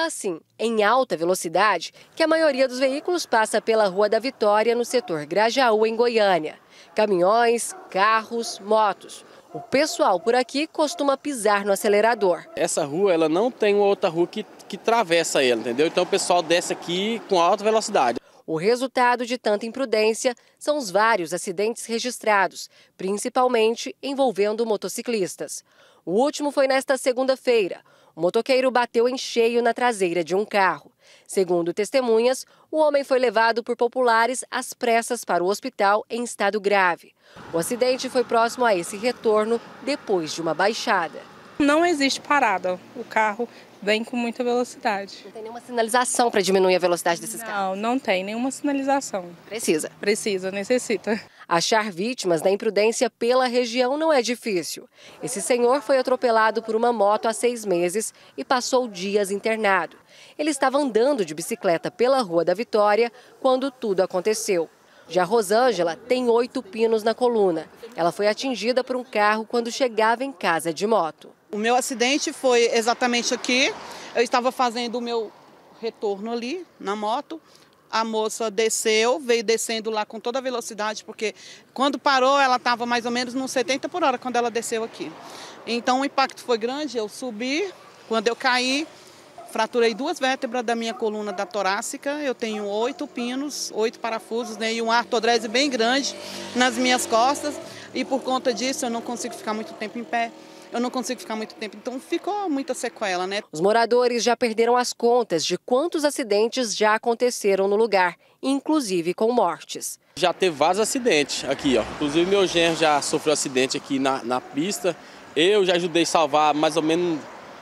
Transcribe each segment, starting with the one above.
assim, em alta velocidade, que a maioria dos veículos passa pela Rua da Vitória, no setor Grajaú, em Goiânia. Caminhões, carros, motos. O pessoal por aqui costuma pisar no acelerador. Essa rua ela não tem outra rua que atravessa ela, entendeu? Então o pessoal desce aqui com alta velocidade. O resultado de tanta imprudência são os vários acidentes registrados, principalmente envolvendo motociclistas. O último foi nesta segunda-feira. O motoqueiro bateu em cheio na traseira de um carro. Segundo testemunhas, o homem foi levado por populares às pressas para o hospital em estado grave. O acidente foi próximo a esse retorno depois de uma baixada. Não existe parada, o carro vem com muita velocidade. Não tem nenhuma sinalização para diminuir a velocidade desses carros? Não tem nenhuma sinalização. Precisa? Precisa, necessita. Achar vítimas da imprudência pela região não é difícil. Esse senhor foi atropelado por uma moto há 6 meses e passou dias internado. Ele estava andando de bicicleta pela Rua da Vitória quando tudo aconteceu. Já Rosângela tem 8 pinos na coluna. Ela foi atingida por um carro quando chegava em casa de moto. O meu acidente foi exatamente aqui. Eu estava fazendo o meu retorno ali na moto. A moça desceu, veio descendo lá com toda a velocidade, porque quando parou ela estava mais ou menos nos 70 por hora quando ela desceu aqui. Então o impacto foi grande, eu subi, quando eu caí, fraturei 2 vértebras da minha coluna da torácica. Eu tenho 8 pinos, 8 parafusos, né, e um artrodese bem grande nas minhas costas. E por conta disso eu não consigo ficar muito tempo em pé. Eu não consigo ficar muito tempo, então ficou muita sequela, né? Os moradores já perderam as contas de quantos acidentes já aconteceram no lugar, inclusive com mortes. Já teve vários acidentes aqui, ó. Inclusive meu genro já sofreu acidente aqui na pista. Eu já ajudei a salvar mais ou menos,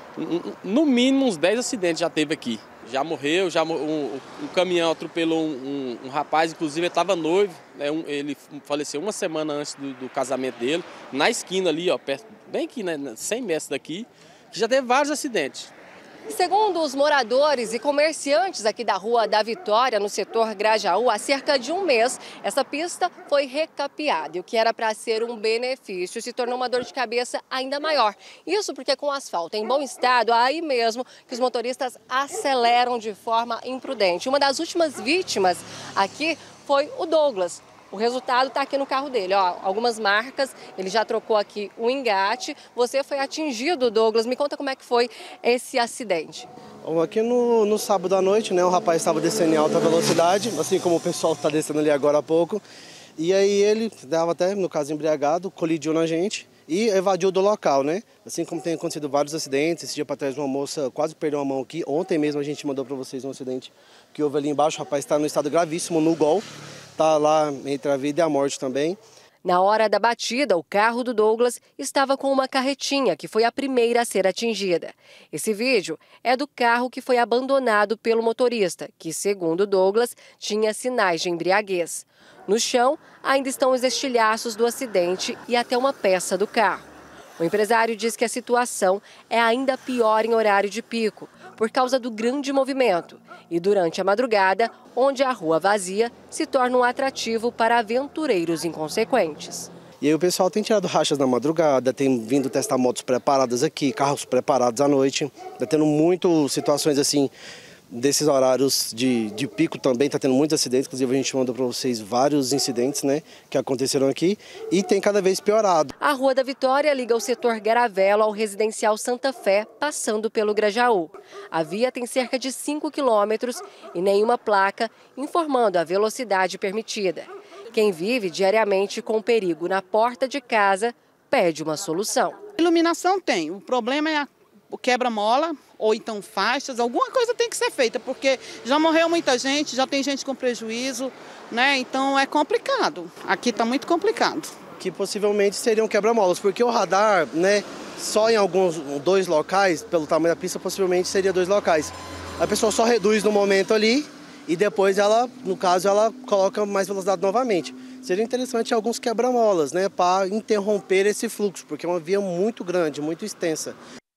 no mínimo uns 10 acidentes já teve aqui. Já morreu, um caminhão atropelou um rapaz, inclusive ele estava noivo, né, ele faleceu uma semana antes do casamento dele, na esquina ali, ó, perto, bem aqui, né, 100 metros daqui, que já teve vários acidentes. Segundo os moradores e comerciantes aqui da Rua da Vitória, no setor Grajaú, há cerca de um mês, essa pista foi recapeada. E o que era para ser um benefício se tornou uma dor de cabeça ainda maior. Isso porque com o asfalto em bom estado, aí mesmo que os motoristas aceleram de forma imprudente. Uma das últimas vítimas aqui foi o Douglas. O resultado está aqui no carro dele, ó, algumas marcas, ele já trocou aqui o engate. Você foi atingido, Douglas, me conta como é que foi esse acidente. Aqui no sábado à noite, né, o rapaz estava descendo em alta velocidade, assim como o pessoal está descendo ali agora há pouco. E aí ele estava até, no caso, embriagado, colidiu na gente e evadiu do local, né? Assim como tem acontecido vários acidentes, esse dia para trás uma moça quase perdeu a mão aqui. Ontem mesmo a gente mandou para vocês um acidente que houve ali embaixo, o rapaz está no estado gravíssimo, no Gol. Está lá entre a vida e a morte também. Na hora da batida, o carro do Douglas estava com uma carretinha, que foi a primeira a ser atingida. Esse vídeo é do carro que foi abandonado pelo motorista, que, segundo Douglas, tinha sinais de embriaguez. No chão, ainda estão os estilhaços do acidente e até uma peça do carro. O empresário diz que a situação é ainda pior em horário de pico, por causa do grande movimento. E durante a madrugada, onde a rua vazia se torna um atrativo para aventureiros inconsequentes. E aí o pessoal tem tirado rachas na madrugada, tem vindo testar motos preparadas aqui, carros preparados à noite. Está tendo muitas situações assim, desses horários de pico também, está tendo muitos acidentes. Inclusive a gente mandou para vocês vários incidentes, né, que aconteceram aqui e tem cada vez piorado. A Rua da Vitória liga o setor Garavelo ao residencial Santa Fé, passando pelo Grajaú. A via tem cerca de 5 quilômetros e nenhuma placa informando a velocidade permitida. Quem vive diariamente com perigo na porta de casa pede uma solução. Iluminação tem, o problema é o quebra-mola ou então faixas, alguma coisa tem que ser feita, porque já morreu muita gente, já tem gente com prejuízo, né? Então é complicado, aqui está muito complicado. Que possivelmente seriam quebra-molas, porque o radar, né, só em alguns 2 locais, pelo tamanho da pista, possivelmente seria 2 locais. A pessoa só reduz no momento ali e depois ela, no caso, ela coloca mais velocidade novamente. Seria interessante alguns quebra-molas, né, para interromper esse fluxo, porque é uma via muito grande, muito extensa.